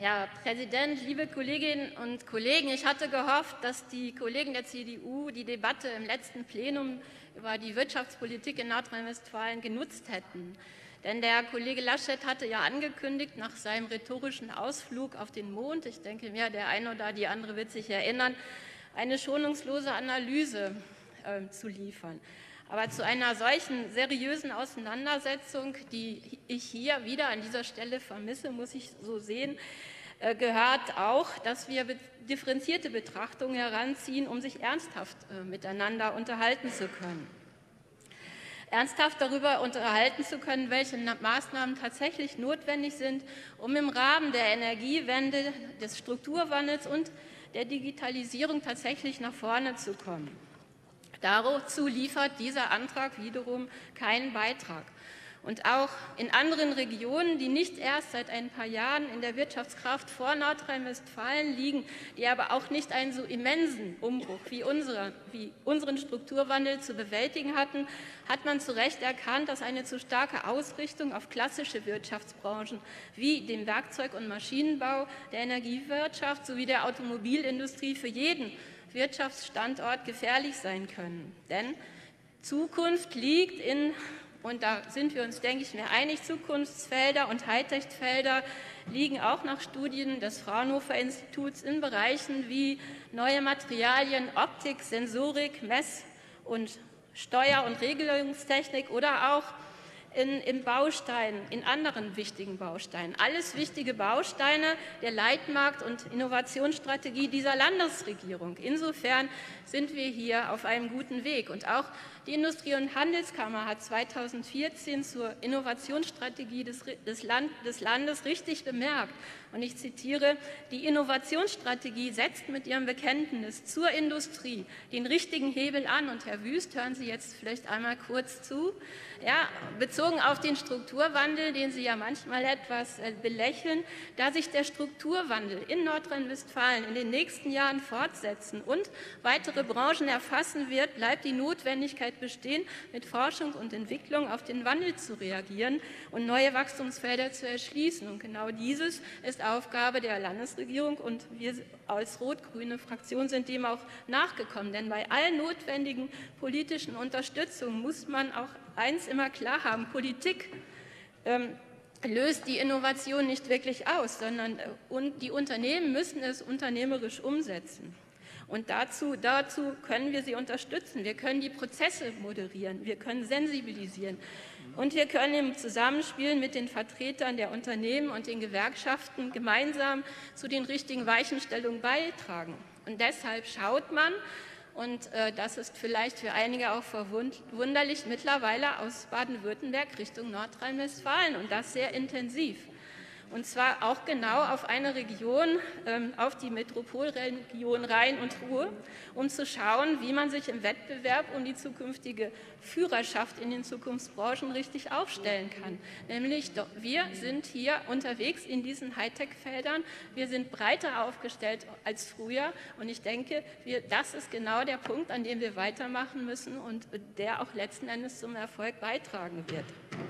Herr Präsident, liebe Kolleginnen und Kollegen! Ich hatte gehofft, dass die Kollegen der CDU die Debatte im letzten Plenum über die Wirtschaftspolitik in Nordrhein-Westfalen genutzt hätten. Denn der Kollege Laschet hatte ja angekündigt, nach seinem rhetorischen Ausflug auf den Mond, ich denke mir, der eine oder die andere wird sich erinnern, eine schonungslose Analyse zu liefern. Aber zu einer solchen seriösen Auseinandersetzung, die ich hier wieder an dieser Stelle vermisse, muss ich so sehen, gehört auch, dass wir differenzierte Betrachtungen heranziehen, um sich ernsthaft miteinander unterhalten zu können. Ernsthaft darüber unterhalten zu können, welche Maßnahmen tatsächlich notwendig sind, um im Rahmen der Energiewende, des Strukturwandels und der Digitalisierung tatsächlich nach vorne zu kommen. Dazu liefert dieser Antrag wiederum keinen Beitrag. Und auch in anderen Regionen, die nicht erst seit ein paar Jahren in der Wirtschaftskraft vor Nordrhein-Westfalen liegen, die aber auch nicht einen so immensen Umbruch wie unseren Strukturwandel zu bewältigen hatten, hat man zu Recht erkannt, dass eine zu starke Ausrichtung auf klassische Wirtschaftsbranchen wie dem Werkzeug- und Maschinenbau, der Energiewirtschaft sowie der Automobilindustrie für jeden Wirtschaftsstandort gefährlich sein können. Denn Zukunft liegt in, und da sind wir uns, denke ich, mir einig, Zukunftsfelder und Hightech-Felder liegen auch nach Studien des Fraunhofer Instituts in Bereichen wie neue Materialien, Optik, Sensorik, Mess- und Steuer- und Regelungstechnik oder auch in Bausteinen, in anderen wichtigen Bausteinen. Alles wichtige Bausteine der Leitmarkt- und Innovationsstrategie dieser Landesregierung. Insofern sind wir hier auf einem guten Weg. Und auch die Industrie- und Handelskammer hat 2014 zur Innovationsstrategie des Landes richtig bemerkt. Und ich zitiere, die Innovationsstrategie setzt mit ihrem Bekenntnis zur Industrie den richtigen Hebel an. Und Herr Wüst, hören Sie jetzt vielleicht einmal kurz zu. Ja, bezogen auf den Strukturwandel, den Sie ja manchmal etwas belächeln, da sich der Strukturwandel in Nordrhein-Westfalen in den nächsten Jahren fortsetzen und weitere Branchen erfassen wird, bleibt die Notwendigkeit bestehen, mit Forschung und Entwicklung auf den Wandel zu reagieren und neue Wachstumsfelder zu erschließen. Und genau dieses ist Aufgabe der Landesregierung, und wir als rot-grüne Fraktion sind dem auch nachgekommen. Denn bei allen notwendigen politischen Unterstützung muss man auch eins immer klar haben: Politik löst die Innovation nicht wirklich aus, sondern die Unternehmen müssen es unternehmerisch umsetzen. Und dazu können wir sie unterstützen. Wir können die Prozesse moderieren, wir können sensibilisieren und wir können im Zusammenspiel mit den Vertretern der Unternehmen und den Gewerkschaften gemeinsam zu den richtigen Weichenstellungen beitragen. Und deshalb schaut man, und das ist vielleicht für einige auch verwunderlich, mittlerweile aus Baden-Württemberg Richtung Nordrhein-Westfalen, und das sehr intensiv. Und zwar auch genau auf eine Region, auf die Metropolregion Rhein und Ruhr, um zu schauen, wie man sich im Wettbewerb um die zukünftige Führerschaft in den Zukunftsbranchen richtig aufstellen kann. Nämlich, wir sind hier unterwegs in diesen Hightech-Feldern, wir sind breiter aufgestellt als früher, und ich denke, das ist genau der Punkt, an dem wir weitermachen müssen und der auch letzten Endes zum Erfolg beitragen wird.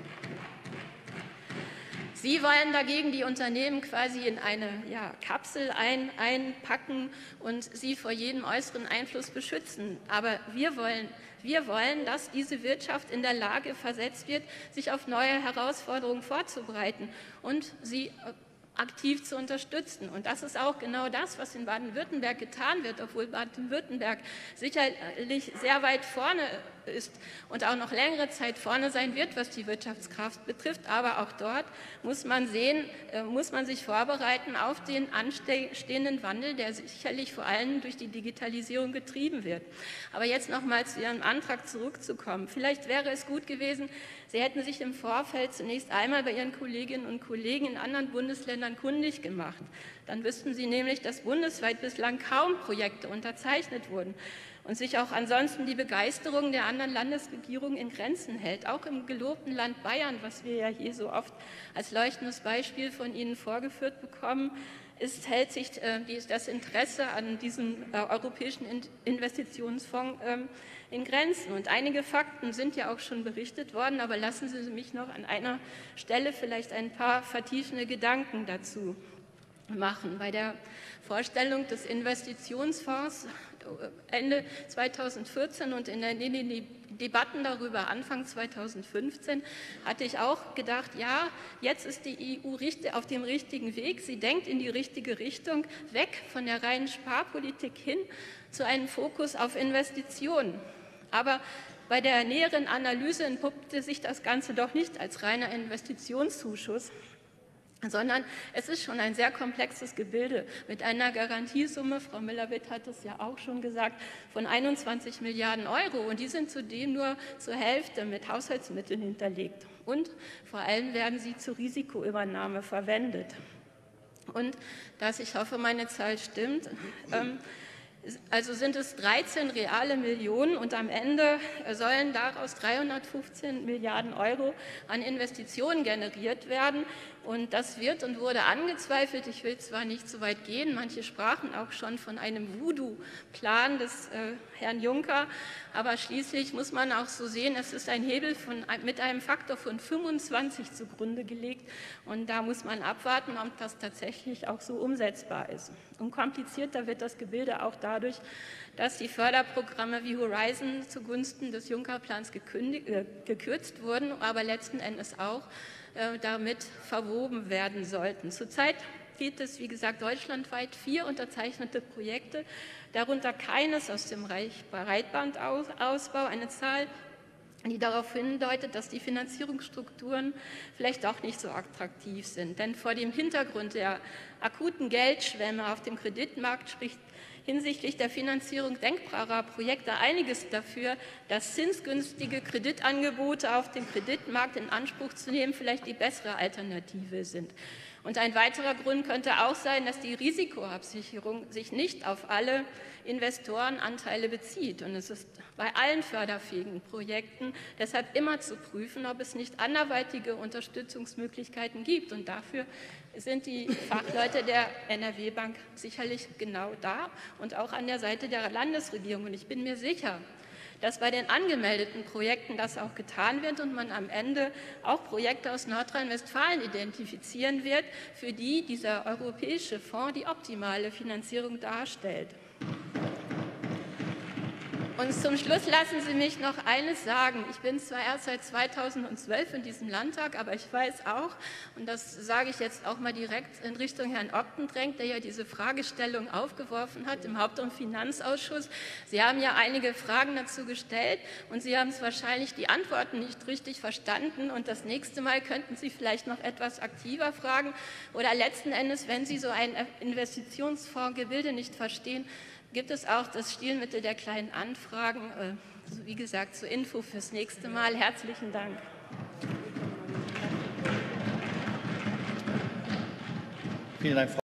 Sie wollen dagegen die Unternehmen quasi in eine Kapsel einpacken und sie vor jedem äußeren Einfluss beschützen. Aber wir wollen, dass diese Wirtschaft in der Lage versetzt wird, sich auf neue Herausforderungen vorzubereiten und sie aktiv zu unterstützen. Und das ist auch genau das, was in Baden-Württemberg getan wird, obwohl Baden-Württemberg sicherlich sehr weit vorne ist und auch noch längere Zeit vorne sein wird, was die Wirtschaftskraft betrifft. Aber auch dort muss man sich vorbereiten auf den anstehenden Wandel, der sicherlich vor allem durch die Digitalisierung getrieben wird. Aber jetzt noch mal zu Ihrem Antrag zurückzukommen. Vielleicht wäre es gut gewesen, Sie hätten sich im Vorfeld zunächst einmal bei Ihren Kolleginnen und Kollegen in anderen Bundesländern kundig gemacht. Dann wüssten Sie nämlich, dass bundesweit bislang kaum Projekte unterzeichnet wurden und sich auch ansonsten die Begeisterung der anderen Landesregierungen in Grenzen hält. Auch im gelobten Land Bayern, was wir ja hier so oft als leuchtendes Beispiel von Ihnen vorgeführt bekommen, hält sich das Interesse an diesem Europäischen Investitionsfonds in Grenzen. Und einige Fakten sind ja auch schon berichtet worden, aber lassen Sie mich noch an einer Stelle vielleicht ein paar vertiefende Gedanken dazu machen. Bei der Vorstellung des Investitionsfonds Ende 2014 und in den Debatten darüber Anfang 2015 hatte ich auch gedacht, ja, jetzt ist die EU auf dem richtigen Weg. Sie denkt in die richtige Richtung, weg von der reinen Sparpolitik hin zu einem Fokus auf Investitionen. Aber bei der näheren Analyse entpuppte sich das Ganze doch nicht als reiner Investitionszuschuss, sondern es ist schon ein sehr komplexes Gebilde mit einer Garantiesumme, Frau Müller-Witt hat es ja auch schon gesagt, von 21 Milliarden Euro. Und die sind zudem nur zur Hälfte mit Haushaltsmitteln hinterlegt. Und vor allem werden sie zur Risikoübernahme verwendet. Und ich hoffe, meine Zahl stimmt, also sind es 13 reale Millionen und am Ende sollen daraus 315 Milliarden Euro an Investitionen generiert werden. Und das wird und wurde angezweifelt. Ich will zwar nicht so weit gehen, manche sprachen auch schon von einem Voodoo-Plan des Herrn Juncker, aber schließlich muss man auch so sehen, es ist ein Hebel mit einem Faktor von 25 zugrunde gelegt. Und da muss man abwarten, ob das tatsächlich auch so umsetzbar ist. Und komplizierter wird das Gebilde auch dadurch, dass die Förderprogramme wie Horizon zugunsten des Juncker-Plans gekürzt wurden, aber letzten Endes auch damit verwoben werden sollten. Zurzeit gibt es, wie gesagt, deutschlandweit 4 unterzeichnete Projekte, darunter keines aus dem Breitbandausbau, eine Zahl, die darauf hindeutet, dass die Finanzierungsstrukturen vielleicht auch nicht so attraktiv sind. Denn vor dem Hintergrund der akuten Geldschwemme auf dem Kreditmarkt spricht hinsichtlich der Finanzierung denkbarer Projekte einiges dafür, dass zinsgünstige Kreditangebote auf dem Kreditmarkt in Anspruch zu nehmen vielleicht die bessere Alternative sind. Und ein weiterer Grund könnte auch sein, dass die Risikoabsicherung sich nicht auf alle Investorenanteile bezieht. Und es ist bei allen förderfähigen Projekten deshalb immer zu prüfen, ob es nicht anderweitige Unterstützungsmöglichkeiten gibt. Und dafür sind die Fachleute der NRW-Bank sicherlich genau da und auch an der Seite der Landesregierung. Und ich bin mir sicher, dass bei den angemeldeten Projekten das auch getan wird und man am Ende auch Projekte aus Nordrhein-Westfalen identifizieren wird, für die dieser europäische Fonds die optimale Finanzierung darstellt. Und zum Schluss lassen Sie mich noch eines sagen. Ich bin zwar erst seit 2012 in diesem Landtag, aber ich weiß auch, und das sage ich jetzt auch mal direkt in Richtung Herrn Optendrenk, der ja diese Fragestellung aufgeworfen hat im Haupt- und Finanzausschuss. Sie haben ja einige Fragen dazu gestellt und Sie haben es wahrscheinlich die Antworten nicht richtig verstanden. Und das nächste Mal könnten Sie vielleicht noch etwas aktiver fragen. Oder letzten Endes, wenn Sie so ein Investitionsfondsgebilde nicht verstehen, gibt es auch das Stilmittel der kleinen Anfragen. Wie gesagt, zur Info fürs nächste Mal. Herzlichen Dank. Vielen Dank, Frau